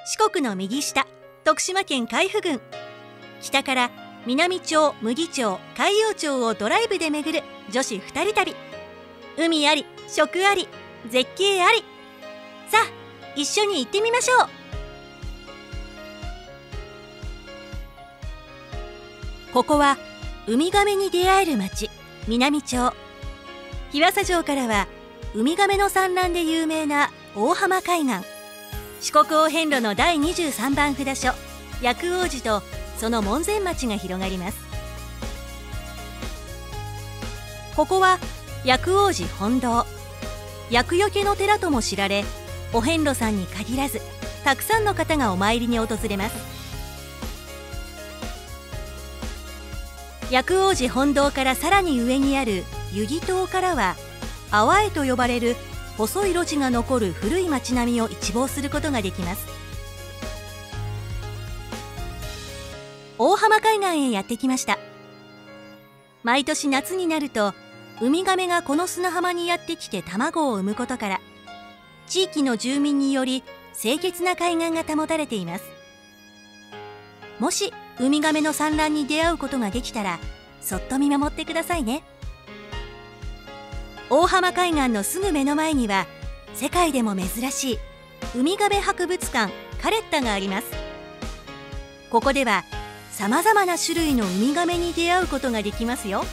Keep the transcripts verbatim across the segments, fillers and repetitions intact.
四国の右下、徳島県海部郡。北から南町、牟岐町、海陽町をドライブで巡る女子二人旅。海あり、食あり、絶景あり。さあ、一緒に行ってみましょう。ここはウミガメに出会える町、南町。日和佐城からはウミガメの産卵で有名な大浜海岸、四国お遍路のだいにじゅうさんばん札所、薬王寺とその門前町が広がります。ここは薬王寺本堂。厄除けの寺とも知られ、お遍路さんに限らずたくさんの方がお参りに訪れます。薬王寺本堂からさらに上にある湯木塔からは、阿波江と呼ばれる細い路地が残る古い町並みを一望することができます。大浜海岸へやってきました。毎年夏になるとウミガメがこの砂浜にやってきて卵を産むことから、地域の住民により清潔な海岸が保たれています。もしウミガメの産卵に出会うことができたら、そっと見守ってくださいね。大浜海岸のすぐ目の前には、世界でも珍しいウミガメ博物館カレッタがあります。ここではさまざまな種類のウミガメに出会うことができますよ。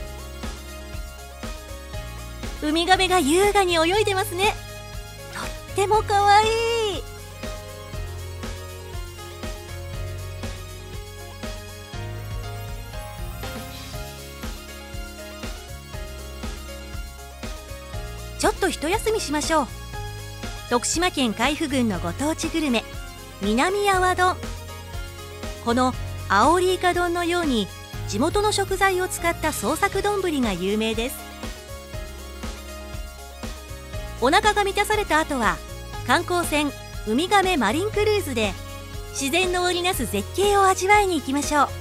ウミガメが優雅に泳いでますね。とってもかわいい。ちょっと一休みしましょう。徳島県海部郡のご当地グルメ、南阿波丼。このアオリイカ丼のように地元の食材を使った創作丼が有名です。お腹が満たされた後は観光船ウミガメマリンクルーズで自然の織りなす絶景を味わいに行きましょう。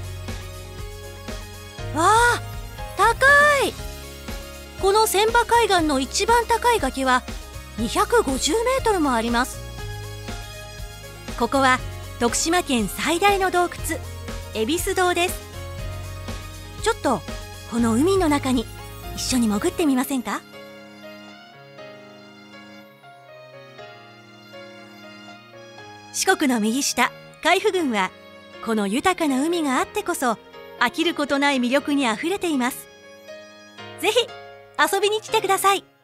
わあ、高い。この船場海岸の一番高い崖はにひゃくごじゅうメートルもあります。ここは徳島県最大の洞窟、恵比寿洞です。ちょっとこの海の中に一緒に潜ってみませんか？四国の右下、海部郡はこの豊かな海があってこそ飽きることない魅力にあふれています。ぜひ遊びに来てください。